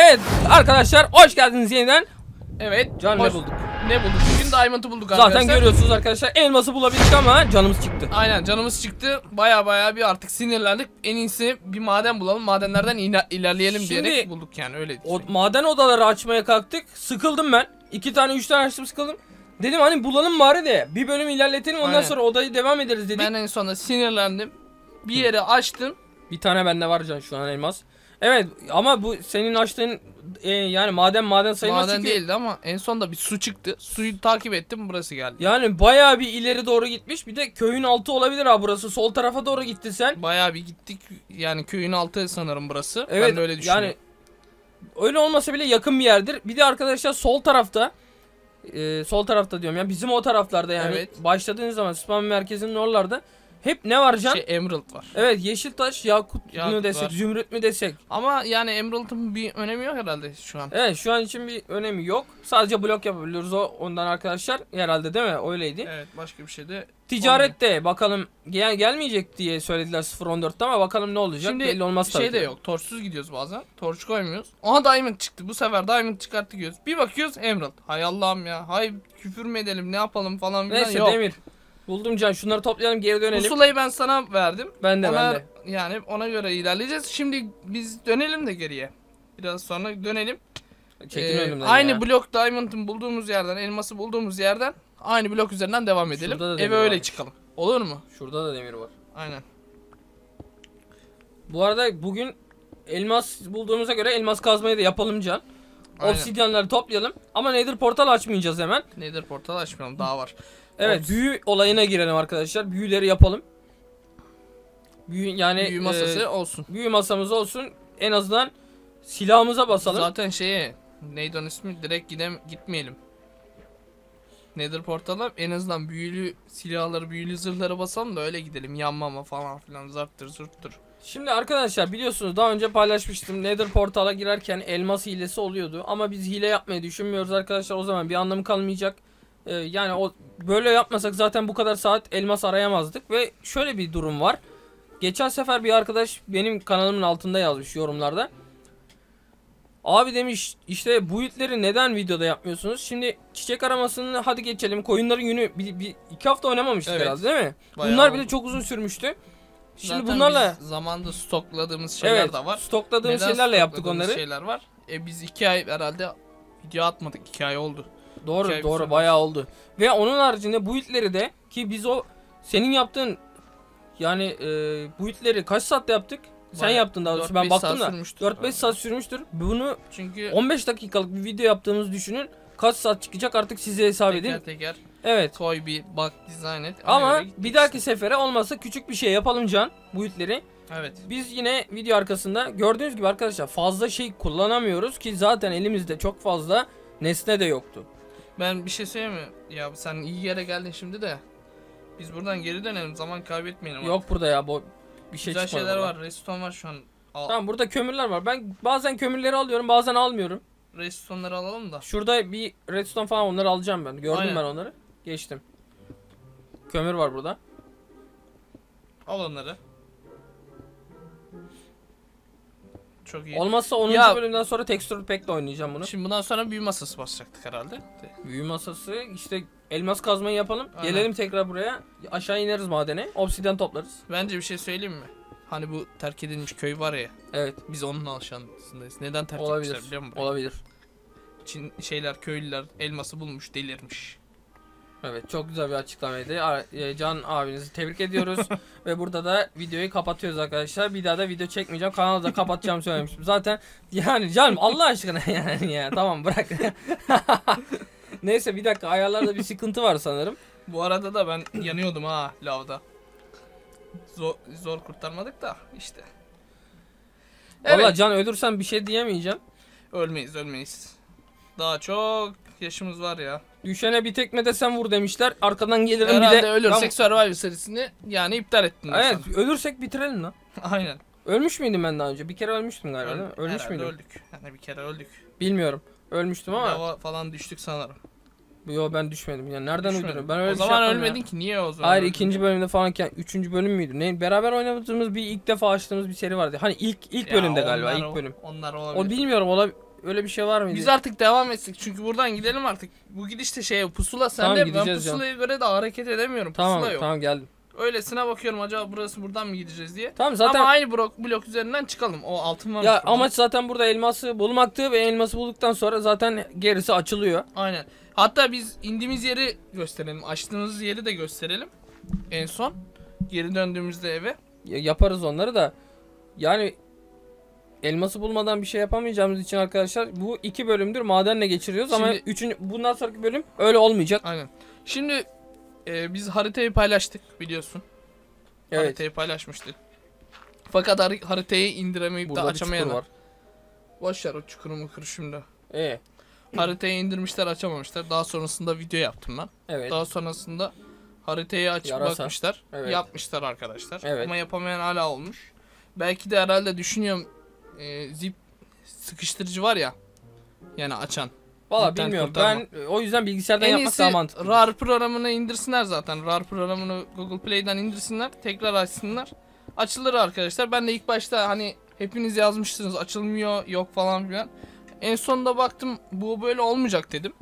Evet arkadaşlar hoş geldiniz yeniden. Evet. Can ne bulduk? Ne bulduk? Bugün Diamond'ı bulduk arkadaşlar. Zaten görüyorsunuz arkadaşlar, elması bulabildik ama canımız çıktı. Aynen, canımız çıktı. Baya bir artık sinirlendik. En iyisi bir maden bulalım. Madenlerden ilerleyelim diyerek bulduk yani, öyle. O maden odaları açmaya kalktık. Sıkıldım ben. 2 tane 3 tane açtım, sıkıldım. Dedim hani bulalım bari de bir bölüm ilerletelim, ondan sonra odayı devam ederiz dedik. Ben en sonunda sinirlendim. Bir yere açtım. Bir tane bende var Can şu an elmas. Evet ama bu senin açtığın yani maden sayılmaz. Maden çünkü değildi ama en sonunda bir su çıktı. Suyu takip ettim, burası geldi. Yani bayağı bir ileri doğru gitmiş. Bir de köyün altı olabilir ha burası. Sol tarafa doğru gitti sen. Bayağı bir gittik. Yani köyün altı sanırım burası. Evet, ben de öyle düşünüyorum. Yani öyle olmasa bile yakın bir yerdir. Bir de arkadaşlar sol tarafta sol tarafta diyorum ya, bizim o taraflarda yani, evet. Başladığınız zaman spam merkezinin oralarda hep ne var Can? Emerald var. Evet, yeşil taş, yakut mu desek, var. zümrüt mü desek. Ama yani Emerald'ın bir önemi yok herhalde şu an. Evet, şu an için bir önemi yok. Sadece blok yapabiliyoruz ondan arkadaşlar. Herhalde değil mi? Öyleydi. Evet, başka bir şey de. Ticarette bakalım gelmeyecek diye söylediler 0.14'te ama bakalım ne olacak. Şimdi belli olmaz tabii. Şey de yok. Torçsuz gidiyoruz bazen. Torç koymuyoruz. Aha Diamond çıktı. Bu sefer Diamond çıkarttık diyoruz. Bir bakıyoruz Emerald. Hay Allah'ım ya. Hay küfür mü edelim, ne yapalım falan filan. Neyse yok. Demir. Buldum Can. Şunları toplayalım, geri dönelim. Pusulayı ben sana verdim. Ben de. Yani ona göre ilerleyeceğiz. Şimdi biz dönelim de geriye. Biraz sonra dönelim. Çekin önümden aynı ya. blok Diamond'ın bulduğumuz yerden, elması bulduğumuz yerden aynı blok üzerinden devam edelim. Eve öyle varmış. çıkalım. Olur mu? Şurada da demir var. Aynen. Bu arada bugün elmas bulduğumuza göre elmas kazmayı da yapalım Can. Aynen. Obsidyenleri toplayalım ama Nether portal açmayacağız hemen. Nether portal açmayalım, daha var. Evet, büyü olayına girelim arkadaşlar. Büyüleri yapalım. Büyü masası olsun. Büyü masamız olsun. En azından silahımıza basalım. Zaten neydi onun ismi, direkt gitmeyelim. Nether portala en azından büyülü silahları, büyülü zırhları basalım da öyle gidelim. Yanmama falan filan, zarttır zurttur. Şimdi arkadaşlar biliyorsunuz, daha önce paylaşmıştım. Nether portala girerken elmas hilesi oluyordu. Ama biz hile yapmayı düşünmüyoruz arkadaşlar. O zaman bir anlamı kalmayacak. Yani böyle yapmasak zaten bu kadar saat elmas arayamazdık. Ve şöyle bir durum var. Geçen sefer bir arkadaş benim kanalımın altında yazmış yorumlarda. Abi demiş, işte bu itleri neden videoda yapmıyorsunuz? Şimdi çiçek aramasını hadi geçelim. Koyunların günü 2 hafta oynamamıştık herhalde değil mi? Bayağı Bunlar bile oldu. çok uzun sürmüştü. Şimdi Zaten bunlarla biz zamanda stokladığımız şeyler de var. Stokladığımız şeylerle yaptık onları. Şeyler var. Biz 2 ay herhalde video atmadık. 2 ay oldu. Doğru bayağı oldu. Ve onun haricinde bu itleri de, ki biz o senin yaptığın yani bu itleri kaç saatte yaptık? Sen yaptın daha doğrusu, ben baktım da 4-5 saat sürmüştür. Bunu çünkü 15 dakikalık bir video yaptığımızı düşünün. Kaç saat çıkacak artık size hesap edin. Teker evet. Koy bir bak, dizayn et. Ama bir dahaki sefere olmazsa küçük bir şey yapalım Can, bu itleri. Evet. Biz yine video arkasında gördüğünüz gibi arkadaşlar fazla şey kullanamıyoruz ki zaten elimizde çok fazla nesne de yoktu. Ben bir şey söyleyeyim mi? Ya sen iyi yere geldin şimdi de. Biz buradan geri dönelim, zaman kaybetmeyelim. Yok burada ya, bir şey güzel çıkmadı. şeyler burada var. Redstone var şu an. Tamam, burada kömürler var. Ben bazen kömürleri alıyorum, bazen almıyorum. Redstone'ları alalım da. Şurada bir redstone falan, onları alacağım ben. Gördüm Aynen. ben onları. Geçtim. Kömür var burada. Al onları. Çok iyi. Olmazsa 10. bölümden sonra texture pack'le oynayacağım bunu. Şimdi bundan sonra büyü masası basacaktık herhalde. Büyü masası işte, elmas kazmayı yapalım. Aynen. Gelelim tekrar buraya. Aşağı ineriz madene. Obsidyen toplarız. Bence bir şey söyleyeyim mi? Hani bu terk edilmiş köy var ya. Evet. Biz onun aşağısındayız. Neden terk Olabilir. etmişler biliyor musun? Olabilir. Köylüler elması bulmuş, delirmiş. Evet, çok güzel bir açıklamaydı. Can abinizi tebrik ediyoruz. Ve burada da videoyu kapatıyoruz arkadaşlar. Bir daha da video çekmeyeceğim. Kanalı da kapatacağım söylemiştim. Zaten yani canım Allah aşkına yani ya tamam bırak. Neyse, bir dakika, ayarlarda bir sıkıntı var sanırım. Bu arada da ben yanıyordum ha lavda. Zor kurtarmadık da işte. Evet. Valla Evet. Can, ölürsen bir şey diyemeyeceğim. Ölmeyiz. Daha çok yaşımız var ya. Düşene bir tekme desem vur demişler. Arkadan gelirim Herhalde bir de. ölürsek Survivor serisini yani iptal ettin. Evet, ölürsek bitirelim lan. Aynen. Ölmüş müydüm ben daha önce? Bir kere ölmüştüm galiba değil mi? Ölmüş herhalde müydüm? öldük. Yani bir kere öldük. Bilmiyorum. Ölmüştüm ama. Lava falan düştük sanırım. Yo, ben düşmedim. Yani nereden Düşmedin. uyduruyorum? Ben öyle o bir şey zaman yapmadım ölmedin ya. ki, niye o zaman? Hayır, öldün? ikinci bölümde falanken 3. bölüm müydü? Ne, beraber oynadığımız bir ilk defa açtığımız bir seri vardı. Hani ilk Ya bölümde galiba, ilk o- bölüm. Onlar olabilir. O bilmiyorum, öyle bir şey var mıydı? Biz artık devam etsek çünkü buradan gidelim artık. Bu gidişte pusula Tamam, sende, ben gideceğiz pusulaya göre de hareket edemiyorum. Tamam Pusula yok. tamam geldim. Öylesine bakıyorum acaba burası buradan mı gideceğiz diye. Tamam zaten. Ama aynı blok üzerinden çıkalım. O altın var. Ya amaç zaten burada elması bulmaktı ve elması bulduktan sonra zaten gerisi açılıyor. Aynen. Hatta biz indiğimiz yeri gösterelim. Açtığımız yeri de gösterelim. En son. Geri döndüğümüzde eve. Yaparız onları da. Yani elması bulmadan bir şey yapamayacağımız için arkadaşlar bu 2 bölümdür madenle geçiriyoruz ama bundan sonraki bölüm öyle olmayacak. Aynen. Şimdi biz haritayı paylaştık biliyorsun. Evet. Haritayı paylaşmıştık. Fakat haritayı indiremeyip de Burada bir çukur açamayanlar. var. Boşver o çukuru mukuru şimdi. Haritayı indirmişler, açamamışlar. Daha sonrasında video yaptım ben. Evet. Daha sonrasında haritayı açıp Yarasa. bakmışlar. Evet. Yapmışlar arkadaşlar. Evet. Ama yapamayan hala olmuş. Belki de herhalde düşünüyorum zip sıkıştırıcı var ya. Yani açan. Valla İnternet bilmiyorum. kurtarma. Ben o yüzden bilgisayardan En yapmak iyisi daha mantıklı. RAR programını indirsinler zaten. RAR programını Google Play'den indirsinler. Tekrar açsınlar. Açılır arkadaşlar. Ben de ilk başta hani hepiniz yazmışsınız açılmıyor yok falan filan. En sonunda baktım bu böyle olmayacak dedim.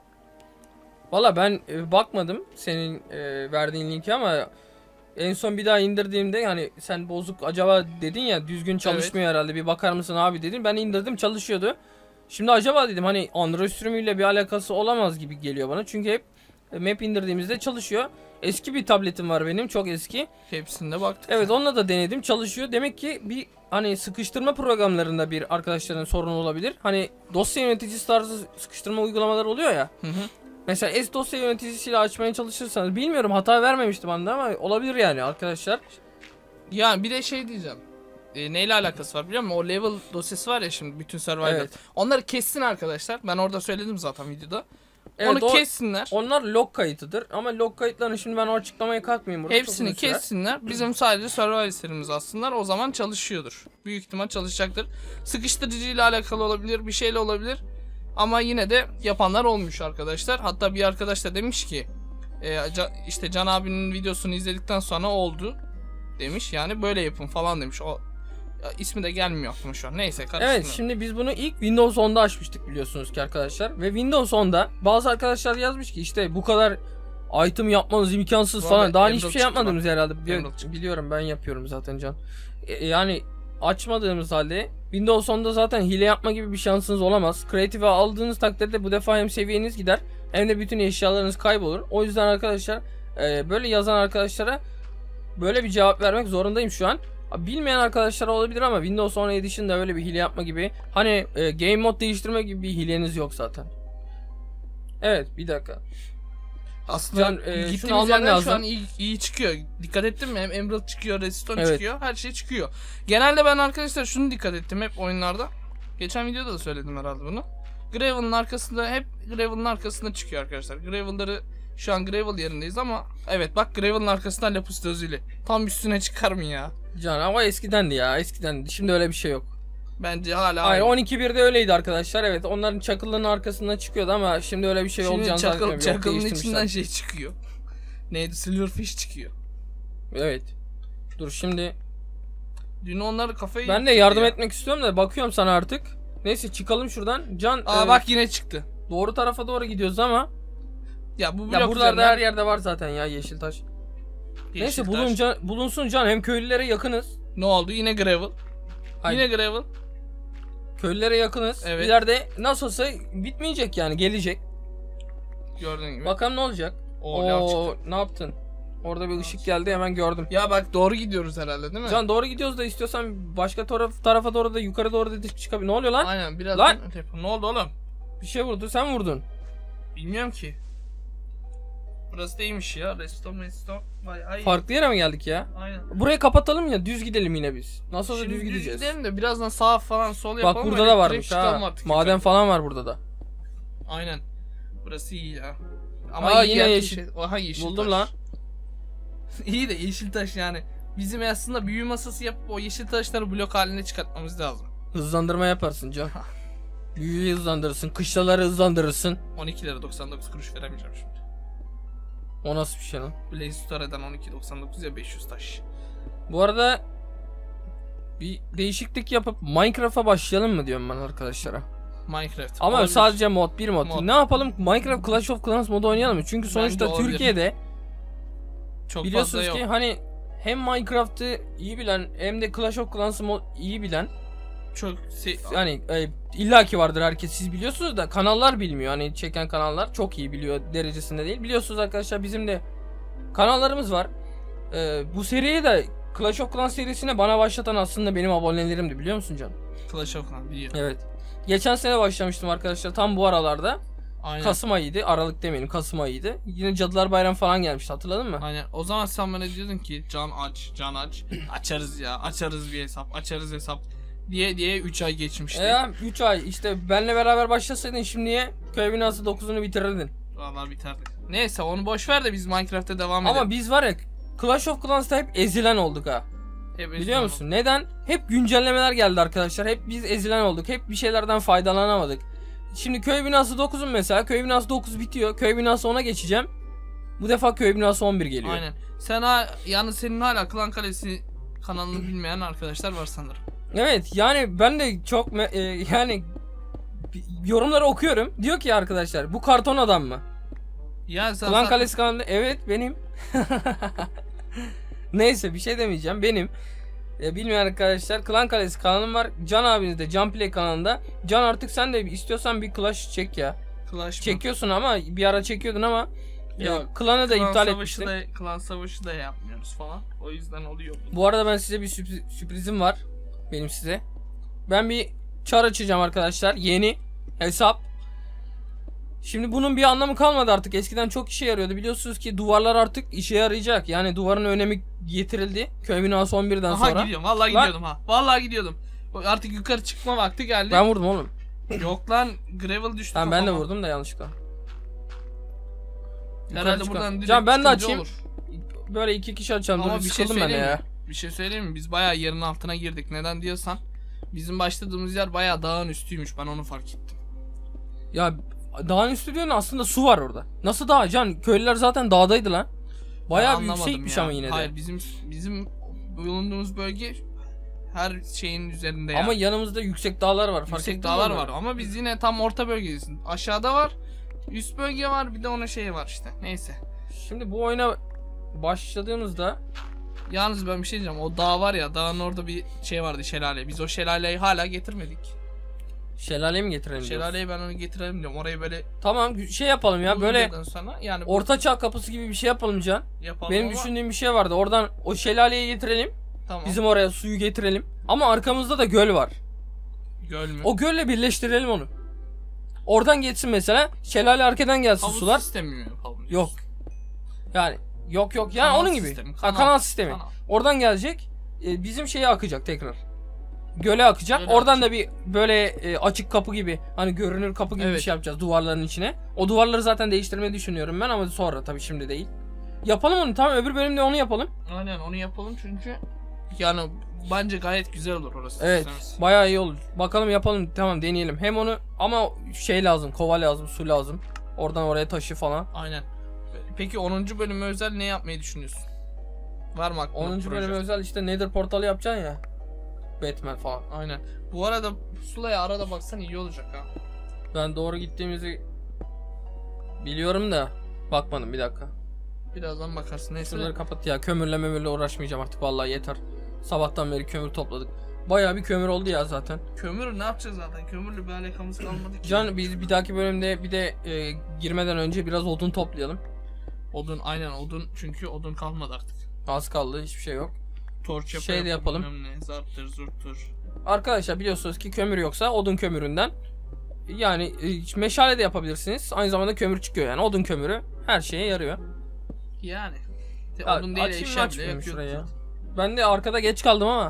Valla ben bakmadım senin verdiğin linki ama en son bir daha indirdiğimde hani sen bozuk acaba dedin ya, düzgün çalışmıyor herhalde, bir bakar mısın abi dedin. Ben indirdim, çalışıyordu. Şimdi acaba dedim hani Android sürümüyle bir alakası olamaz gibi geliyor bana. Çünkü hep map indirdiğimizde çalışıyor. Eski bir tabletim var benim, çok eski. Hepsinde baktık. Evet, onunla da denedim, çalışıyor. Demek ki bir hani sıkıştırma programlarında bir arkadaşların sorunu olabilir. Hani dosya yöneticisi tarzı sıkıştırma uygulamalar oluyor ya. Hı hı. Mesela S dosya yöneticisiyle açmaya çalışırsanız, bilmiyorum, hata vermemişti bana ama olabilir yani arkadaşlar. Yani bir de şey diyeceğim. Neyle alakası var biliyor musun? O level dosyası var ya şimdi bütün Survivor. Evet. Onları kessin arkadaşlar. Ben orada söyledim zaten videoda. Evet, Onu kessinler. Onlar log kayıtıdır ama log kayıtlarını şimdi ben o açıklamaya kalkmayayım burada. Hepsini kessinler. Bizim sadece Survivor serimiz alsınlar. O zaman çalışıyordur. Büyük ihtimal çalışacaktır. Sıkıştırıcıyla alakalı olabilir. Bir şeyle olabilir. Ama yine de yapanlar olmuş arkadaşlar. Hatta bir arkadaş da demiş ki işte Can abinin videosunu izledikten sonra oldu demiş. Yani böyle yapın falan demiş. O ismi de gelmiyor aklıma şu an. Neyse karıştırma. Evet, şimdi biz bunu ilk Windows 10'da açmıştık biliyorsunuz ki arkadaşlar. Ve Windows 10'da bazı arkadaşlar yazmış ki işte bu kadar item yapmanız imkansız Bu falan. arada Daha Emerald hiçbir şey çıktı yapmadığımız herhalde. Emerald Biliyorum, ben yapıyorum zaten Can. Yani açmadığımız halde Windows 10'da zaten hile yapma gibi bir şansınız olamaz. Creative'e aldığınız takdirde bu defa hem seviyeniz gider hem de bütün eşyalarınız kaybolur. O yüzden arkadaşlar böyle yazan arkadaşlara böyle bir cevap vermek zorundayım şu an. Bilmeyen arkadaşlar olabilir ama Windows 10 Edition'da öyle bir hile yapma gibi, hani game mod değiştirme gibi bir hileniz yok zaten. Evet, bir dakika. Aslında Can, şunu gittiğimiz almam yerden lazım. şu an iyi çıkıyor. Dikkat ettin mi? Hem Emerald çıkıyor, Redstone Evet. çıkıyor. Her şey çıkıyor. Genelde ben arkadaşlar şunu dikkat ettim hep oyunlarda. Geçen videoda da söyledim herhalde bunu. Gravel'ın arkasında, hep Gravel'ın arkasında çıkıyor arkadaşlar. Gravel'ları şu an Gravel yerindeyiz ama evet bak, Gravel'ın arkasından Lapis Lazuli. Tam üstüne çıkar mı ya? Can, ama eskidendi ya, eskidendi. Şimdi öyle bir şey yok. Bence hala Hayır, aynı. 12.1'de öyleydi arkadaşlar. Evet, onların çakılların arkasından çıkıyordu ama şimdi öyle bir şey Şimdi olacağını zannetmiyorum. Yok, çakılın değiştirmişler. içinden şey çıkıyor. Neydi? Silverfish çıkıyor. Evet. Dur şimdi. Dün onları kafayı Ben de yardım etmek istiyorum da bakıyorum sana artık. Neyse, çıkalım şuradan. Can, bak yine çıktı. doğru tarafa doğru gidiyoruz ama. Ya bu blok Ya buralarda üzerinden her yerde var zaten ya yeşil taş. yeşil Neyse, taş. bulunsun Can, hem köylülere yakınız. Ne oldu? Yine gravel. Hayır. Yine gravel. Köylülere yakınız. Evet. İleride nasıl olsa bitmeyecek yani, gelecek. Gördüğün gibi. Bakalım ne olacak. lav çıktı. Ne yaptın? Orada bir ışık geldi, hemen gördüm. Ya bak, doğru gidiyoruz herhalde değil mi? Can, doğru gidiyoruz da istiyorsan başka tarafa doğru da, yukarı doğru da çıkabilir. Ne oluyor lan? Aynen, biraz Lan! Ne oldu oğlum? Bir şey vurdu, sen vurdun. Bilmiyorum ki. Burası değilmiş ya. Redstone. Vay ay. Farklı yere mi geldik ya? Aynen. Burayı kapatalım ya, düz gidelim yine biz. Nasıl olsa Şimdi düz gideceğiz. gidelim de birazdan sağ falan sol yapalım. Bak burada öyle da direkt varmış çıkalım ha. artık Maden yukarı. falan var burada da. Aynen. Burası iyi ya. Aa, iyi yine yer yeşil. Şey. Aha, yeşil Buldum taş. lan. İyi de yeşil taş yani. Bizim aslında büyü masası yapıp o yeşil taşları blok haline çıkartmamız lazım. Hızlandırma yaparsın Can. Büyüyü hızlandırırsın, kışlaları hızlandırırsın. 12 lira 99 kuruş veremeyeceğim şimdi. O nasıl bir şey lan? Blaze Store'dan 12.99 ya 500 taş. Bu arada bir değişiklik yapıp Minecraft'a başlayalım mı diyorum ben arkadaşlara. Minecraft. Ama Olabilir. sadece mod, bir mod. Mod. Ne yapalım? Minecraft Clash of Clans modu oynayalım mı? Çünkü sonuçta olabilir. Türkiye'de Çok biliyorsunuz fazla ki yok. hani hem Minecraft'ı iyi bilen hem de Clash of Clans'ı iyi bilen Çok hani illaki vardır, herkes, siz biliyorsunuz da kanallar bilmiyor. Hani çeken kanallar çok iyi biliyor derecesinde değil. Biliyorsunuz arkadaşlar, bizim de kanallarımız var. Bu seriyi de Clash of Clans serisine bana başlatan aslında benim abonelerimdi, biliyor musun Can? Clash of Clans biliyorum. Evet. Geçen sene başlamıştım arkadaşlar, tam bu aralarda. Aynen. Kasım ayıydı. Aralık demeyelim, Kasım ayıydı. Yine Cadılar Bayramı falan gelmişti, hatırladın mı? Aynen. O zaman sen bana diyordun ki Can aç. Açarız ya. Açarız bir hesap. Açarız hesap. Diye 3 ay geçmişti. 3 ay işte benle beraber başlasaydın şimdiye köy binası 9'unu bitirirdin. Vallahi biterdik. Neyse onu boş ver de biz Minecraft'ta devam edelim. Ama biz var ya, Clash of Clans'ta hep ezilen olduk ha. Biliyor musun? Neden? Hep güncellemeler geldi arkadaşlar. Hep biz ezilen olduk. Hep bir şeylerden faydalanamadık. Şimdi köy binası 9'un mesela. Köy binası 9 bitiyor. Köy binası 10'a geçeceğim. Bu defa köy binası 11 geliyor. Aynen. Yani senin hala Klan Kalesi kanalını bilmeyen arkadaşlar var sanırım. Evet, yani ben de çok yani yorumları okuyorum. Diyor ki arkadaşlar, bu karton adam mı? Ya sen Klan Kalesi kanalında, evet benim. Neyse, bir şey demeyeceğim, benim. Bilmeyen arkadaşlar, Klan Kalesi kanalım var. Can abiniz de Can Play kanalında. Can, artık sen de istiyorsan bir Clash çek ya. Clash Çekiyorsun ama bir ara çekiyordun ama ya, Klan'ı da iptal Savaşı etmiştin. Klan Savaşı da yapmıyoruz falan. O yüzden oluyor. Bu arada ben size bir sürprizim var. Benim size. Ben bir çar açacağım arkadaşlar. Yeni hesap. Şimdi bunun bir anlamı kalmadı artık. Eskiden çok işe yarıyordu. Biliyorsunuz ki duvarlar artık işe yarayacak. Yani duvarın önemi getirildi. Köy binası 11'den Aha sonra. gidiyorum. Vallahi Lan. gidiyordum ha. Vallahi gidiyordum. Artık yukarı çıkma vakti geldi. Ben vurdum oğlum. Yok lan, gravel düştü Ben de kafama. vurdum da yanlışlıkla. Herhalde buradan direkt Can, ben de çıkınca açayım. olur. Böyle 2 kişi açalım. Ama Dur, bir şey sıkıldım ben söyleyeyim ya. mi? Bir şey söyleyeyim mi? Biz bayağı yerin altına girdik. Neden diyorsan, bizim başladığımız yer bayağı dağın üstüymüş. Ben onu fark ettim. Ya dağın üstü diyorsun, aslında su var orada. Nasıl dağ Can? Köylüler zaten dağdaydı lan. Bayağı bir anlamadım yüksekmiş ya. ama yine de. Hayır, bizim bulunduğumuz bölge her şeyin üzerinde ya. Ama yanımızda yüksek dağlar var. Fark yüksek ettin dağlar mi? var ama biz yine tam orta bölgedeyiz. Aşağıda var, üst bölge var, bir de ona şey var işte. Neyse. Şimdi bu oyuna başladığımızda Yalnız ben bir şey diyeceğim. O dağ var ya, dağın orada bir şey vardı, şelale. Biz o şelaleyi hala getirmedik. şelale mi getirelim diyoruz? Şelaleyi ben onu getirelim diyorum. Orayı böyle Tamam, şey yapalım ya, bu böyle videodan sonra yani orta çağ kapısı gibi bir şey yapalım Can. yapalım Benim ama düşündüğüm bir şey vardı. Oradan o şelaleye getirelim. tamam. Bizim oraya suyu getirelim. Ama arkamızda da göl var. Göl mü? O gölle birleştirelim onu. Oradan geçsin mesela. Şelale arkadan gelsin Havuz sular. sistemi mi yapalım? Yok. Yani yok yani Kanal onun gibi. sistemi, Kanal sistemi. kanal. Oradan gelecek. Bizim şeye akacak tekrar. Göle akacak. Göle Oradan akacak. da bir böyle açık kapı gibi, hani görünür kapı gibi bir Evet. şey yapacağız duvarların içine. O duvarları zaten değiştirmeyi düşünüyorum ben, ama sonra tabii, şimdi değil. Yapalım onu, tamam, öbür bölümde onu yapalım. Aynen onu yapalım çünkü yani bence gayet güzel olur orası. Evet, sistemimiz. bayağı iyi olur. Bakalım, yapalım, tamam, deneyelim. Hem onu, ama şey lazım, kova lazım, su lazım. Oradan oraya taşı falan. Aynen. Peki 10. bölüme özel ne yapmayı düşünüyorsun? Var mı aklında 10. proje? bölüme özel işte Nether portalı yapacaksın ya. Batman falan. Aynen. Bu arada Sula'ya arada baksan iyi olacak ha. Ben doğru gittiğimizi biliyorum da bakmadım, bir dakika. Birazdan bakarsın. Neyse. Şuraları kapat ya, kömürle uğraşmayacağım artık, vallahi yeter. Sabahtan beri kömür topladık. Bayağı bir kömür oldu ya zaten. Kömür ne yapacağız zaten? Kömürle bir alakamız kalmadı ki. Can, biz bir dahaki bölümde bir de girmeden önce biraz odun toplayalım. Odun, aynen odun, çünkü odun kalmadı artık. Az kaldı, hiçbir şey yok. Torç Şey de yapalım. Ne, zarttır zurttur. Arkadaşlar, biliyorsunuz ki kömür yoksa odun kömüründen, yani meşale de yapabilirsiniz. Aynı zamanda kömür çıkıyor, yani odun kömürü her şeye yarıyor. Yani. Ya, Odun değil, açayım mı, eşya bile açmayayım yapıyoruz. şurayı? Ben de arkada geç kaldım ama.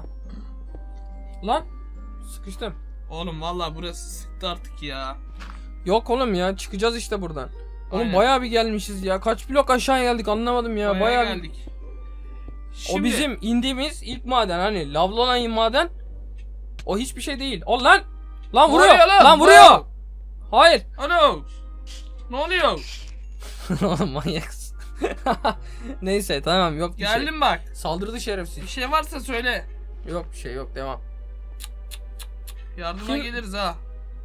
Lan sıkıştım. Oğlum vallahi burası sıktı artık ya. Yok oğlum ya, çıkacağız işte buradan. Oğlum Aynen. bayağı bir gelmişiz ya. Kaç blok aşağı geldik, anlamadım ya. Bayağı bir... geldik. O bizim indiğimiz ilk maden, hani lavlı olan maden. O hiçbir şey değil. O lan! Lan vuruyor! oluyor lan? Lan vuruyor! Hayır! Alo! Ne oluyor? Oğlum manyaksın. Neyse, tamam, yok bir şey. Geldim bak. Saldırdı şerefsiz. Bir şey varsa söyle. Yok bir şey yok, devam. Yardıma Kim- geliriz ha.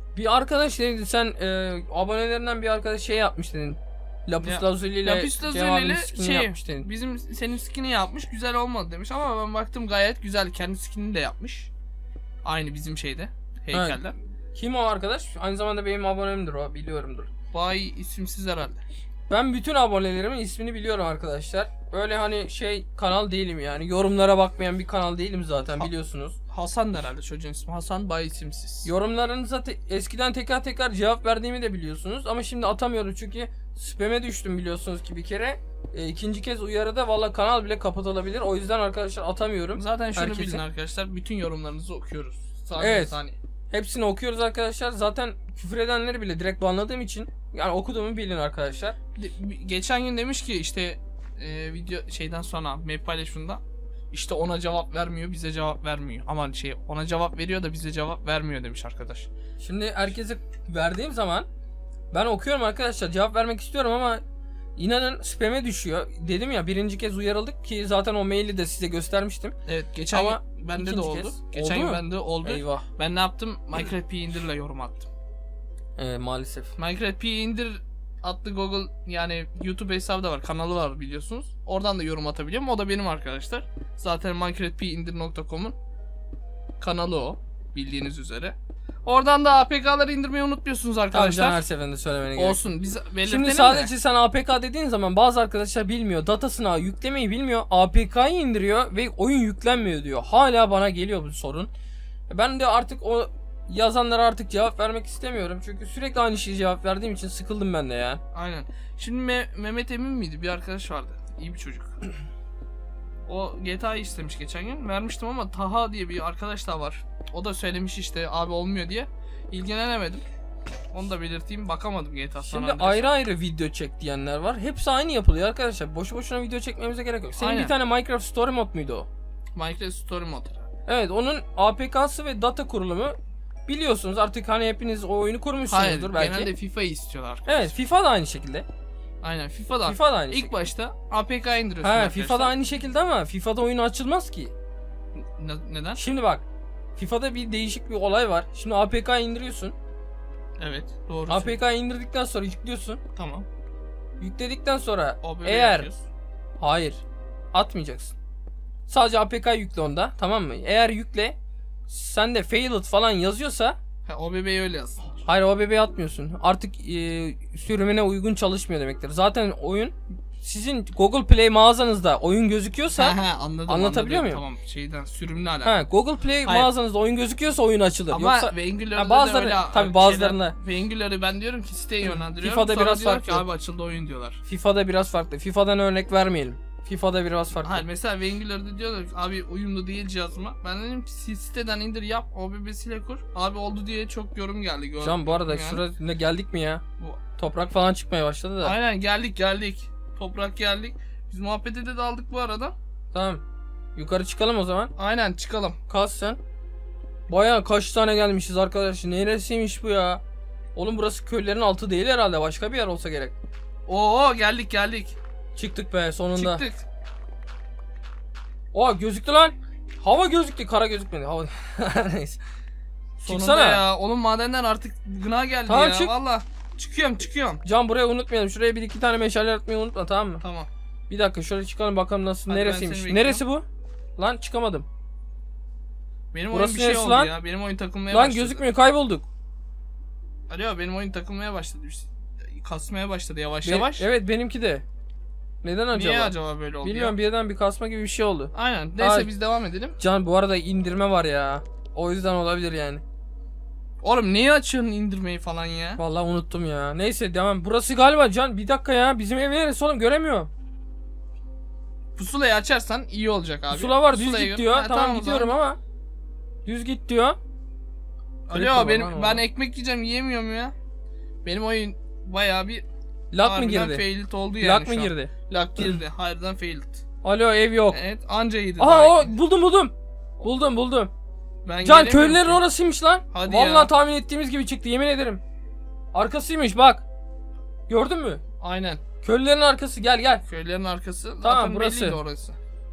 Bir arkadaş dedi sen abonelerinden bir arkadaş şey yapmış dedin. Lapis Lazuli ile Lapis Lazuli ile yapmış dedin. bizim senin skin'i yapmış, güzel olmadı demiş ama ben baktım gayet güzel, kendi skin'ini de yapmış. Aynı bizim şeyde heykeller. Kim o arkadaş? Aynı zamanda benim abonemdir o, biliyorumdur. Bay isimsiz herhalde. Ben bütün abonelerimin ismini biliyorum arkadaşlar. Öyle hani şey kanal değilim yani. Yorumlara bakmayan bir kanal değilim zaten biliyorsunuz. Hasan herhalde çocuğun ismi. Hasan Bay isimsiz. Yorumlarınıza eskiden tekrar tekrar cevap verdiğimi de biliyorsunuz. Ama şimdi atamıyorum çünkü spam'e düştüm biliyorsunuz ki bir kere. İkinci kez uyarıda valla kanal bile kapatılabilir. O yüzden arkadaşlar atamıyorum. Zaten şunu bilin arkadaşlar. Bütün yorumlarınızı okuyoruz. Evet. Hepsini okuyoruz arkadaşlar. Zaten küfür edenleri bile direkt banladığım için yani okuduğumu bilin arkadaşlar. Geçen gün demiş ki işte video şeyden sonra map paylaşımında işte ona cevap vermiyor, bize cevap vermiyor. Aman şey, ona cevap veriyor da bize cevap vermiyor demiş arkadaş. Şimdi herkese verdiğim zaman ben okuyorum arkadaşlar, cevap vermek istiyorum ama inanın spam'e düşüyor. Dedim ya, birinci kez uyarıldık ki zaten o maili de size göstermiştim. Evet, geçen ama bende de oldu. Geçen gün bende oldu. Eyvah. Ben ne yaptım? Minecraft P indirle yorum attım. Maalesef. Minecraft P indir adlı Google yani YouTube hesabı da var, kanalı var biliyorsunuz. Oradan da yorum atabiliyorum. O da benim arkadaşlar. Zaten minecraftpindir.com'un kanalı o, bildiğiniz üzere. Oradan da APK'ları indirmeyi unutmuyorsunuz arkadaşlar. Tabii her seferinde söylemene gerek. Olsun, biz belirtelim. Şimdi sadece sen APK dediğin zaman bazı arkadaşlar bilmiyor. Datasına yüklemeyi bilmiyor. APK'yı indiriyor ve oyun yüklenmiyor diyor. Hala bana geliyor bu sorun. Ben de artık o yazanlara artık cevap vermek istemiyorum. Çünkü sürekli aynı şeyi cevap verdiğim için sıkıldım ben de ya. Aynen. Şimdi Mehmet Emin miydi? Bir arkadaş vardı. İyi bir çocuk. O GTA'yı istemiş geçen gün. Vermiştim ama Taha diye bir arkadaş da var. O da söylemiş işte abi olmuyor diye. İlgilenemedim. Onu da belirteyim. Bakamadım GTA San Şimdi ayrı ayrı video çek diyenler var. Hepsi aynı yapılıyor arkadaşlar. Boşu boşuna video çekmemize gerek yok. Senin bir tane Minecraft Story Mode muydu o? Minecraft Story Mode. Evet, onun APK'sı ve data kurulumu biliyorsunuz artık, hani hepiniz o oyunu kurmuşsunuzdur belki. Genelde FIFA'yı istiyorlar arkadaşlar. Evet, FIFA da aynı şekilde. Aynen, FIFA da aynı İlk şekilde. başta APK indiriyorsun arkadaşlar. FIFA da aynı şekilde ama FIFA'da oyunu açılmaz ki. Neden? Şimdi bak, FIFA'da bir değişik bir olay var. Şimdi APK indiriyorsun. Evet, doğru. APK indirdikten sonra yüklüyorsun. Tamam. Yükledikten sonra OBB eğer yapıyoruz. hayır atmayacaksın. Sadece APK yükle onda, tamam mı? Eğer yükle sende failed falan yazıyorsa OBB'yi öyle yazsın. hayır, OBB atmıyorsun. Artık sürümüne uygun çalışmıyor demektir. Zaten oyun sizin Google Play mağazanızda oyun gözüküyorsa anladım, anlatabiliyor muyum? Tamam, şeyden sürümle alakalı. Google Play mağazanızda oyun gözüküyorsa oyun açılır. Ama Yoksa Angular'da bazıları, öyle tabii bazılarında Angular'ı ben diyorum ki siteye yönlendiriyorum. FIFA'da sonra biraz diyorlar ki farklı. abi açıldı oyun diyorlar. FIFA'da biraz farklı. FIFA'dan örnek vermeyelim. FIFA'da biraz farklı. Hayır, mesela Angular'da diyorlar ki abi uyumlu değil cihazıma. Ben dedim ki siteden indir yap, OBB'siyle kur. Abi oldu diye çok yorum geldi. Can bu arada şuraya geldik mi ya? Toprak falan çıkmaya başladı da. Aynen, geldik. Toprak geldik. Biz muhabbete de daldık bu arada. Tamam. Yukarı çıkalım o zaman. Aynen, çıkalım. Kas sen. Baya kaç tane gelmişiz arkadaş. Neresiymiş bu ya? Oğlum burası köylerin altı değil herhalde. Başka bir yer olsa gerek. Oo, geldik. Çıktık be sonunda. Çıktık. Oha, gözüktü lan. Hava gözüktü. Kara gözükmedi. Hava. Neyse. Sonunda Çıksana. ya. Oğlum madenden artık gına geldi tamam, ya. Çık. Valla. Çıkıyorum. Can, buraya unutmayalım. Şuraya bir iki tane meşale atmayı unutma, tamam mı? Tamam. Bir dakika şöyle çıkalım bakalım nasıl, Hadi, neresiymiş. Neresi bu? Lan çıkamadım. Benim Burası oyun bir şey neresi oldu lan? ya. Benim oyun takılmaya Lan başladı. gözükmüyor, kaybolduk. Alo, benim oyun takılmaya başladı. Kasmaya başladı yavaş. Evet, benimki de. Neden acaba? Niye acaba böyle oldu? Bilmiyorum, birden bir kasma gibi bir şey oldu. Aynen. Neyse biz devam edelim. Can, bu arada indirme var ya. O yüzden olabilir yani. Oğlum niye açıyorsun indirmeyi falan ya? Vallahi unuttum ya. Neyse devam. Burası galiba Can. Bir dakika ya. Bizim ev neresi oğlum, göremiyorum. Pusulayı açarsan iyi olacak abi. Pusula var, düz Pusulayı git gör. diyor. Ha, Tamam gidiyorum ama. Düz git diyor. Alo, ben ekmek yiyeceğim, yiyemiyorum ya. Benim oyun bayağı bir lag mı girdi? failed oldu yani. Lag mı girdi? Lag girdi. Harbiden failed. Alo, ev yok. Evet, anca iyiydi. Aha, buldum. Ben Can, gelemiyorum köylülerin ki. orasıymış lan. Hadi Vallahi ya. tahmin ettiğimiz gibi çıktı, yemin ederim. Arkasıymış bak. Gördün mü? Aynen. Köylülerin arkası, gel. Köylerin arkası. Tamam, Zaten burası. belliydi orası.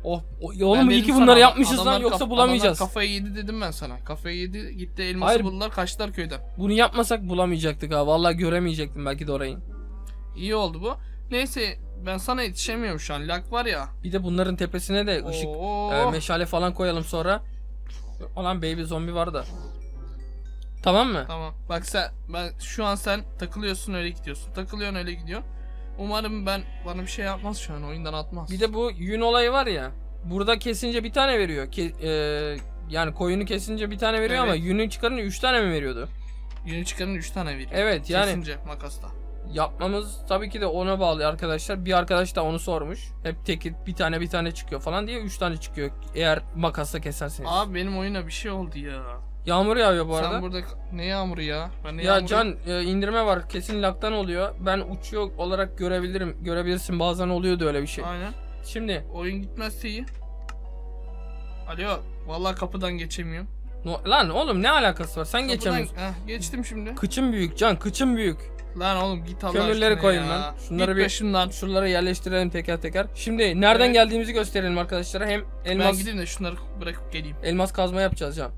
Oh, Ben oğlum iyi dedim ki sana, bunları yapmışız adamlar lan yoksa bulamayacağız. Adamlar kafayı yedi dedim ben sana. Kafayı yedi, gitti elması Hayır. buldular, kaçtılar köyden. Bunu yapmasak bulamayacaktık ha. Vallahi göremeyecektim belki de orayı. İyi oldu bu. Neyse ben sana yetişemiyorum şu an. Lag var ya. Bir de bunların tepesine de ışık meşale falan koyalım sonra. Olan baby zombi var da. Tamam mı? Tamam. Bak şu an sen takılıyorsun öyle gidiyorsun. Takılıyorsun öyle gidiyorsun. Umarım bana bir şey yapmaz şu an, oyundan atmaz. Bir de bu yün olayı var ya. Burada kesince bir tane veriyor. Yani koyunu kesince bir tane veriyor ama yünü çıkarınca 3 tane mi veriyordu? Yünü çıkarınca 3 tane veriyor. Evet yani. Kesince makasta. Yapmamız tabii ki de ona bağlı arkadaşlar. Bir arkadaş da onu sormuş. Hep tek bir tane çıkıyor falan diye 3 tane çıkıyor. Eğer makasla keserseniz. Abi benim oyuna bir şey oldu ya. Yağmur yağıyor bu arada. Sen burada ne yağmuru ya? Ben Ya Can indirme var. Kesin laktan oluyor. Ben uçuyor olarak görebilirsin. Bazen oluyordu öyle bir şey. Aynen. Şimdi. Oyun gitmezse iyi. Alo. Vallahi kapıdan geçemiyorum. Lan oğlum ne alakası var? Sen geçemiyorsun. Geçtim şimdi. Kıçım büyük Can. Kıçım büyük. Lan oğlum git Allah kömürleri koyun lan. Şunları şunları yerleştirelim teker teker. Şimdi nereden geldiğimizi gösterelim arkadaşlara. Hem elmas. Ben gideyim de şunları bırakıp geleyim. Elmas kazma yapacağız Can.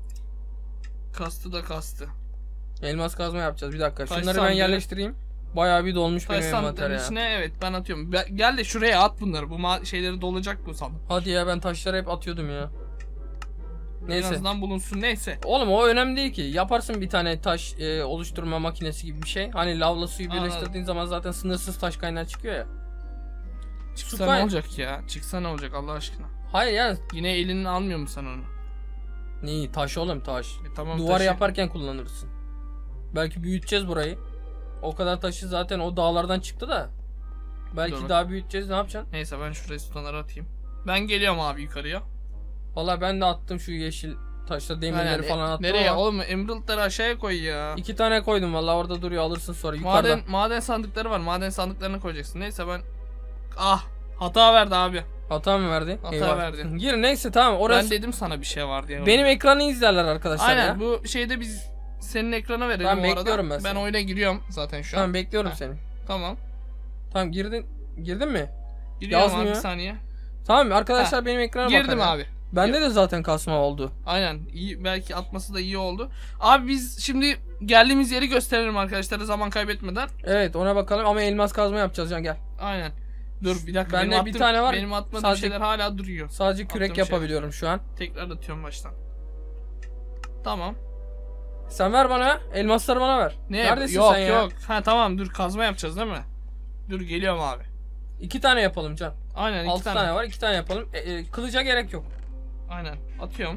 Kastı. Elmas kazma yapacağız. Bir dakika. Taş Şunları ben yerleştireyim. Bayağı bir dolmuş benim envanter ya. içine evet ben atıyorum. Gel de şuraya at bunları. Bu şeyleri dolacak bu sandım. Hadi ya ben taşları hep atıyordum ya. Neyse. En azından bulunsun neyse. Oğlum o önemli değil ki. Yaparsın bir tane taş oluşturma makinesi gibi bir şey. Hani lavla suyu birleştirdiğin zaman zaten sınırsız taş kaynağı çıkıyor ya. Çıksa ne olacak ya? Çıksa ne olacak Allah aşkına? Hayır yani. Yine elini almıyor musun sen onu? Neyi? Taş oğlum taş. Tamam, duvar yaparken kullanırsın. Belki büyüteceğiz burayı. O kadar taşı zaten o dağlardan çıktı da. Belki doğru. Daha büyüteceğiz, ne yapacaksın? Neyse ben şuraya stoneları atayım. Ben geliyorum abi yukarıya. Vallahi ben de attım şu yeşil taşla demirleri falan attım. Nereye ama oğlum, emerald'ları aşağıya koy ya. 2 tane koydum vallahi, orada duruyor, alırsın sonra yukarıda. Maden sandıkları var, maden sandıklarını koyacaksın. Neyse ben hata verdi abi. Hata mı verdi? Hata verdi. Gir neyse tamam orası. Ben dedim sana bir şey var diye. Benim ekranı izlerler arkadaşlar. Aynen ya. bu şeyde biz senin ekrana verelim ben bu arada. bekliyorum Ben oyuna giriyorum zaten şu an. Tamam bekliyorum seni. Tamam. Tamam girdin mi? Giriyorum Yazmıyor. abi bir saniye. Tamam arkadaşlar benim ekrana bakın. Girdim abi. Bende de zaten kasma oldu. Aynen iyi, belki atması da iyi oldu. Abi biz şimdi geldiğimiz yeri gösterelim arkadaşlara zaman kaybetmeden. Evet ona bakalım ama elmas kazma yapacağız Can gel. Aynen. Dur bir dakika. Bende bir tane var. Benim atmadığım sadece, şeyler hala duruyor. Sadece kürek yapabiliyorum şu an. Tekrar atıyorum baştan. Tamam. Sen ver bana. Elmasları bana ver. Ne? Neredesin yok sen ya? yok. Ha tamam dur, kazma yapacağız değil mi? Dur geliyorum abi. 2 tane yapalım Can. Aynen 6 tane var, 2 tane yapalım. Kılıca gerek yok. Aynen atıyorum.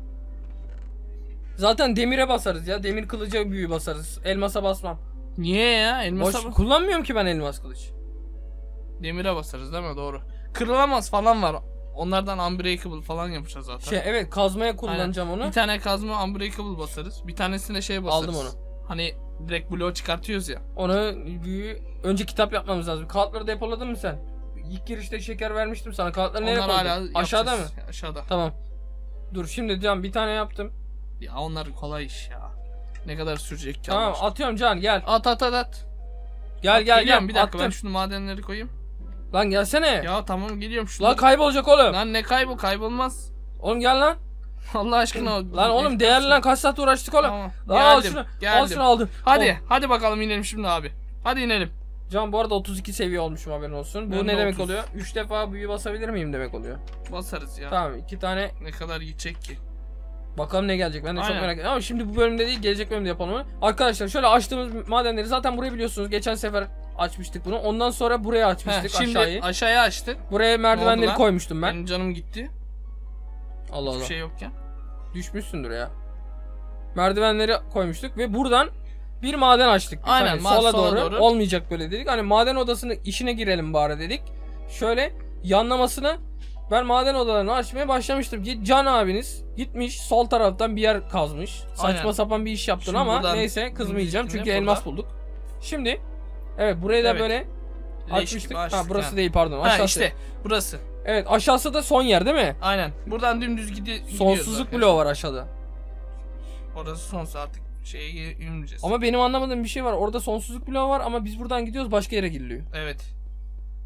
Zaten demire basarız ya. Demir kılıca büyü basarız. Elmasa basmam. Niye ya? Elmasa kullanmıyorum ki ben elmas kılıç. Demire basarız değil mi? Doğru. Kırılamaz falan var. Onlardan unbreakable falan yapacağız zaten. Evet kazmaya kullanacağım aynen. onu. Bir tane kazma unbreakable basarız. Bir tanesine şey basarız. Aldım onu. Hani direkt bloğu çıkartıyoruz ya. Onu önce kitap yapmamız lazım. Kağıtları depoladın mı sen? İlk girişte şeker vermiştim sana. Kağıtları nereye koydun? Hala aşağıda mı? Aşağıda. Tamam. Dur şimdi Can bir tane yaptım. Ya onlar kolay iş ya. Ne kadar sürecek ki? Tamam atıyorum Can gel. At. Gel. Bir dakika attım. ben şunu madenleri koyayım. Lan gelsene. Ya tamam geliyorum şunu. Lan kaybolacak oğlum. Lan ne kaybolmaz. Oğlum gel lan. Allah aşkına. Lan oğlum değerli lan, kaç saat uğraştık oğlum. Tamam. Geldim. Al şunu aldım. Hadi bakalım inelim şimdi abi. Hadi inelim. Can bu arada 32 seviye olmuşum, haberin olsun. Bu Ben ne de demek 30. oluyor? 3 defa büyü basabilir miyim demek oluyor. Basarız ya. Tamam 2 tane. Ne kadar gidecek ki? Bakalım ne gelecek, ben de çok Aynen. merak ediyorum. Ama şimdi bu bölümde değil, gelecek bölümde yapalım onu. Arkadaşlar şöyle açtığımız madenleri zaten burayı biliyorsunuz. Geçen sefer açmıştık bunu. Ondan sonra buraya açmıştık şimdi aşağıyı. aşağıya açtık. Buraya merdivenleri lan? koymuştum ben. Benim canım gitti. Allah Allah. Hiçbir şey yokken. Düşmüşsündür ya. Merdivenleri koymuştuk ve buradan bir maden açtık. Aynen, sola doğru. Olmayacak böyle dedik. Hani maden odasının işine girelim bari dedik. Şöyle yanlamasını ben maden odalarını açmaya başlamıştım ki Can abiniz gitmiş sol taraftan bir yer kazmış. Saçma Aynen. sapan bir iş yaptın Şimdi ama neyse kızmayacağım çünkü burada. elmas bulduk. Şimdi evet burayı da böyle açmıştık. Burası yani. değil pardon, aşağısı. İşte burası. Evet aşağısı da son yer değil mi? Aynen. Buradan dümdüz gidiyoruz. Sonsuzluk bloğu var aşağıda. Orası sonsuz, artık şeye inmeyeceğiz. Ama benim anlamadığım bir şey var. Orada sonsuzluk bloğu var ama biz buradan gidiyoruz, başka yere giriliyor. Evet.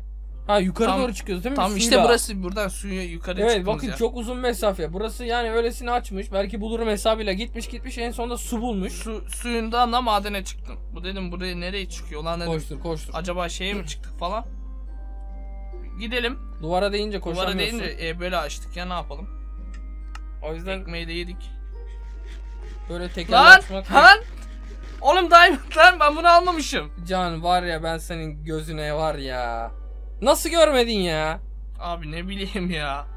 Ha yukarı Tam- doğru çıkıyoruz değil mi? Tam işte Suyla. burası, buradan suya yukarı Evet çıktığımız bakın yer. çok uzun mesafe. Burası yani öylesine açmış. Belki bulurum hesabıyla gitmiş en sonunda su bulmuş. Suyundan da madene çıktım. Bu dedim buraya nereye çıkıyor lan dedim. Koştur. Acaba şeye mi çıktık falan. Gidelim. Duvara değince Duvara koşamıyorsun. deyince böyle açtık ya, ne yapalım. O yüzden Ekmeği de yedik. böyle tekerle Lan açmak. lan. Oğlum diamond lan, ben bunu almamışım. Can var ya ben senin gözüne var ya. Nasıl görmedin ya? Abi ne bileyim ya.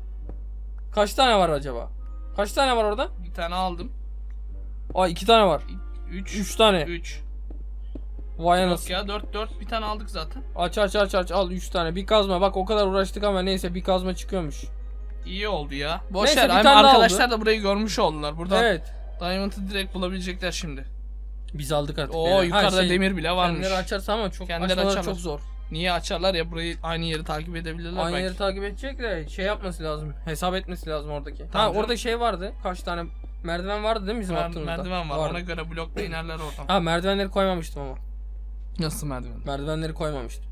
Kaç tane var acaba? Kaç tane var orada? Bir tane aldım. Aa 2 tane var. 3 3 tane. 3. Vay Yok anasını. ya, 4 bir tane aldık zaten. Aç al 3 tane. Bir kazma bak o kadar uğraştık ama neyse bir kazma çıkıyormuş. İyi oldu ya. Boş Neyse, ver. bir Hem tane daha arkadaşlar oldu. da burayı görmüş oldular. Buradan Evet. diamond'ı direkt bulabilecekler şimdi. Biz aldık artık. Oo beyler. yukarıda demir bile varmış. Kendileri açarsa ama çok Kendileri açmaları açarlar. çok zor. Niye açarlar ya, burayı aynı yeri takip edebilirler Aynı belki. yeri takip edecek de şey yapması lazım. Hesap etmesi lazım oradaki. Tamam Ha canım. orada şey vardı. Kaç tane merdiven vardı değil mi bizim attığımızda? Merdiven var. Vardı. Ona göre blokla inerler oradan. Ha merdivenleri koymamıştım ama. Nasıl merdiven? Merdivenleri koymamıştım.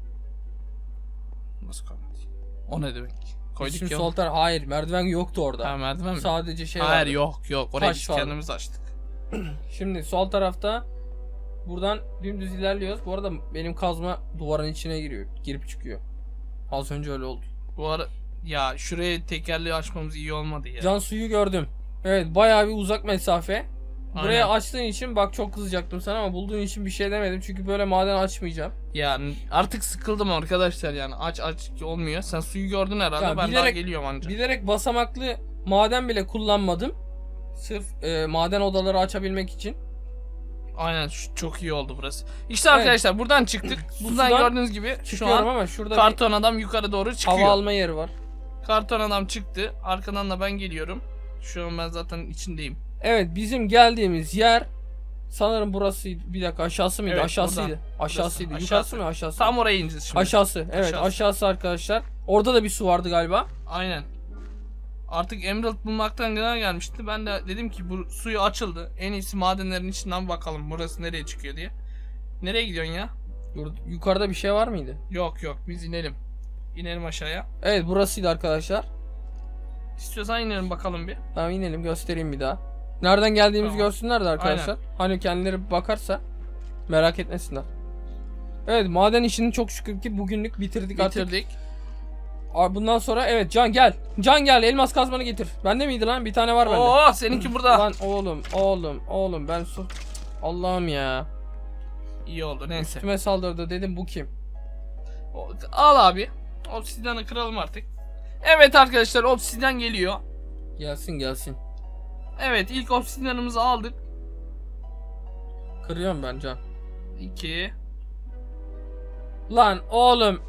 Nasıl koymadı? O ne demek? Koyduk Şimdi ya. sol taraf hayır merdiven yoktu orada. Ha, merdiven mi? Sadece şey Hayır vardı. yok. Orayı Taş biz vardı. kendimiz açtık. Şimdi sol tarafta buradan dümdüz ilerliyoruz. Bu arada benim kazma duvarın içine giriyor. Girip çıkıyor. Az önce öyle oldu. Bu ara ya şuraya tekerleği açmamız iyi olmadı ya. Can suyu gördüm. Evet bayağı bir uzak mesafe. Buraya Aynen. açtığın için bak çok kızacaktım sana ama bulduğun için bir şey demedim. Çünkü böyle maden açmayacağım. Yani artık sıkıldım arkadaşlar yani. Aç olmuyor. Sen suyu gördün herhalde. Ya ben daha geliyorum anca. Bilerek basamaklı maden bile kullanmadım. Sırf maden odaları açabilmek için. Aynen, çok iyi oldu burası. İşte Evet. arkadaşlar buradan çıktık. Buradan Sudan gördüğünüz gibi şu Çıkıyorum an ama şurada karton adam yukarı doğru bir çıkıyor. hava alma yeri var. Karton adam çıktı. Arkadan da ben geliyorum. Şu an ben zaten içindeyim. Evet bizim geldiğimiz yer sanırım burası. Bir dakika aşağısı mıydı? Evet, Aşağısıydı. buradan. Aşağısıydı. Burası. Yukarısı mı aşağısı? Tam oraya ineceğiz şimdi. Aşağısı. Evet Aşağısı. aşağısı arkadaşlar. Orada da bir su vardı galiba. Aynen. Artık Emerald bulmaktan gına gelmişti. Ben de dedim ki bu suyu açıldı. En iyisi madenlerin içinden bakalım burası nereye çıkıyor diye. Nereye gidiyorsun ya? Yukarıda bir şey var mıydı? Yok biz inelim. İnelim aşağıya. Evet burasıydı arkadaşlar. İstiyorsan inelim bakalım bir. Tamam inelim göstereyim bir daha. Nereden geldiğimizi Tamam. görsünler de arkadaşlar. Hani kendileri bakarsa merak etmesinler. Evet maden işini çok şükür ki bugünlük bitirdik artık. Bitirdik. Bundan sonra evet Can gel. Can gel elmas kazmanı getir. Bende miydi lan? Bir tane var bende. Oo seninki burada. Lan oğlum ben su... Allah'ım ya. İyi oldu neyse. Üstüme saldırdı dedim bu kim? Al abi. Obsidian'ı kıralım artık. Evet arkadaşlar, obsidian geliyor. Gelsin. Evet, ilk obsidianımızı aldık. Kırıyorum ben Can. 2. Lan oğlum.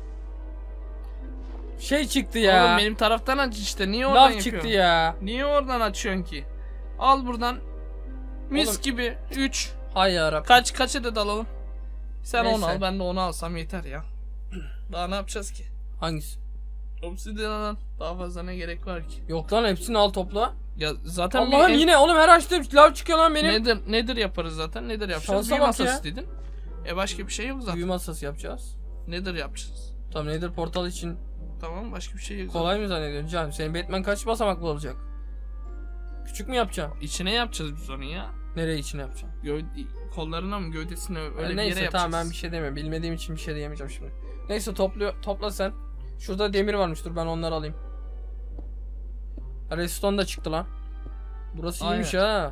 Şey çıktı ya. Oğlum benim taraftan aç işte. Niye oradan Lav yapıyorsun? çıktı ya. Niye oradan açıyorsun ki? Al buradan. Mis Oğlum. gibi 3. Hay yarabbim. Kaç adet alalım? Sen Neyse. onu al, ben de onu alsam yeter ya. Daha ne yapacağız ki? Hangisi? Obsidian'dan daha fazla ne gerek var ki? Yok lan hepsini al topla. Ya zaten Allah'ım yine oğlum her açtığım lav çıkıyor lan benim. nedir yaparız zaten? Nedir yapacağız? Şansa Büyü bak masası ya. dedin. Başka bir şey yok zaten. Büyü masası yapacağız. Nedir yapacağız? Tamam Nether portal için Tamam, başka bir şey yok. kolay mı zannediyorsun Can? Senin Batman kaç basamaklı olacak? Küçük mü yapacağım? İçine yapacağız biz onu ya. Nereye içine yapacağım? Kollarına mı, gövdesine öyle bir yere Neyse yapacağız. tamam ben bir şey demiyorum. Bilmediğim için bir şey diyemeyeceğim şimdi. Neyse topla sen. Şurada demir varmış dur ben onları alayım. Redstone da çıktı lan. Burası Aynen. iyiymiş ha.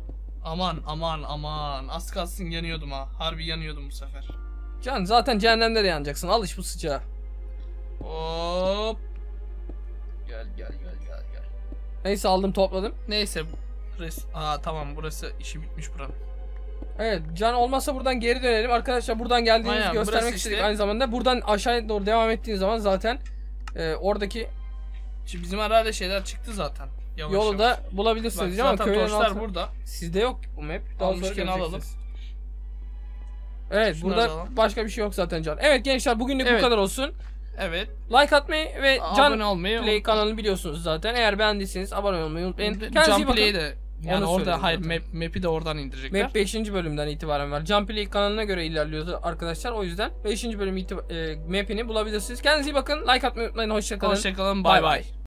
Aman. Az kalsın yanıyordum ha. Harbi yanıyordum bu sefer. Can zaten cehennemde de yanacaksın. Alış bu sıcağa. Hop. Gel. Neyse aldım topladım. Neyse. Tamam, burası işi bitmiş buranın. Evet Can olmazsa buradan geri dönelim. Arkadaşlar buradan geldiğimizi Aynen, göstermek burası istedik işte. aynı zamanda. Buradan aşağıya doğru devam ettiğin zaman zaten oradaki Şimdi bizim herhalde şeyler çıktı zaten. Yavaş yolu yavaş. da bulabilirsiniz Bak, diyeceğim ama zaten köylerin torçlar altı. burada. Sizde yok bu map. Daha sonra Almışken alalım. göreceksiniz. Evet Şunları burada da alalım. başka bir şey yok zaten Can. Evet gençler bugünlük bu Evet. kadar olsun. Evet. Like atmayı ve Can Abone olmayı Play kanalını biliyorsunuz zaten. Eğer beğendiyseniz abone olmayı unutmayın. unutmayın. Kendinize iyi Can bakın. Play'i de Yani Onu orada söyledim hayır zaten. map'i de oradan indirecekler. Map 5. bölümden itibaren var. Jumpy League kanalına göre ilerliyordu arkadaşlar. O yüzden 5. bölüm map'ini bulabilirsiniz. Kendinize iyi bakın. Like atmayı unutmayın. Hoşçakalın. Hoşçakalın. Bay bay.